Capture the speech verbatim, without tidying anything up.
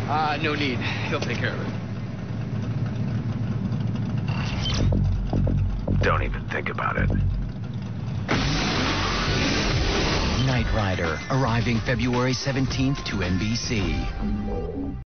Uh, no need. He'll take care of it. Don't even think about it. Knight Rider, arriving February seventeenth to N B C.